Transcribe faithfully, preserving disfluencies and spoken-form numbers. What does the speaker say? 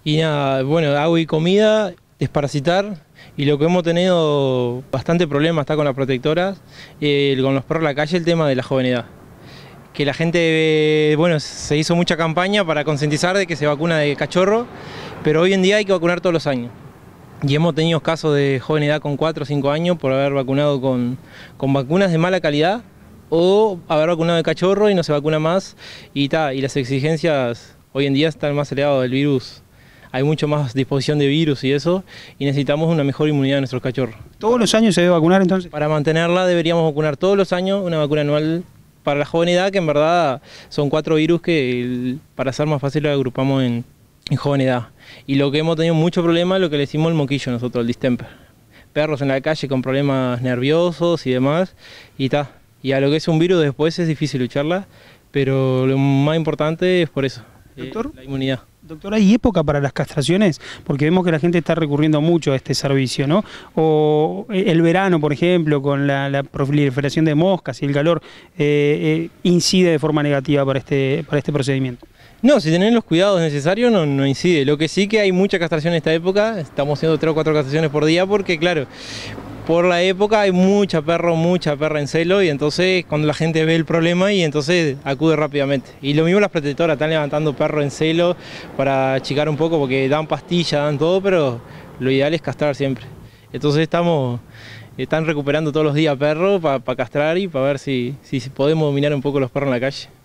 Y nada, bueno, agua y comida, desparasitar, y lo que hemos tenido bastante problema está con las protectoras, eh, con los perros en la calle, el tema de la jovenedad. Que la gente, eh, bueno, se hizo mucha campaña para concientizar de que se vacuna de cachorro, pero hoy en día hay que vacunar todos los años. Y hemos tenido casos de jovenedad con cuatro o cinco años por haber vacunado con, con vacunas de mala calidad o haber vacunado de cachorro y no se vacuna más. Y, ta, y las exigencias hoy en día están más elevadas del virus. Hay mucho más disposición de virus y eso, y necesitamos una mejor inmunidad de nuestros cachorros. ¿Todos los años se debe vacunar entonces? Para mantenerla deberíamos vacunar todos los años una vacuna anual para la jovenedad, que en verdad son cuatro virus que para hacer más fácil lo agrupamos en, en jovenedad. Y lo que hemos tenido mucho problema es lo que le decimos el moquillo nosotros, el distemper. Perros en la calle con problemas nerviosos y demás, y ta. Y a lo que es un virus después es difícil lucharla, pero lo más importante es por eso, ¿Doctor? Eh, la inmunidad. Doctor, ¿hay época para las castraciones? Porque vemos que la gente está recurriendo mucho a este servicio, ¿no? O el verano, por ejemplo, con la, la proliferación de moscas y el calor, eh, eh, incide de forma negativa para este, para este procedimiento. No, si tienen los cuidados necesarios no, no incide. Lo que sí que hay mucha castración en esta época, estamos haciendo tres o cuatro castraciones por día porque, claro, por la época hay mucha perro, mucha perra en celo y entonces cuando la gente ve el problema y entonces acude rápidamente. Y lo mismo las protectoras, están levantando perros en celo para achicar un poco porque dan pastillas, dan todo, pero lo ideal es castrar siempre. Entonces estamos, están recuperando todos los días perros para pa castrar y para ver si, si podemos dominar un poco los perros en la calle.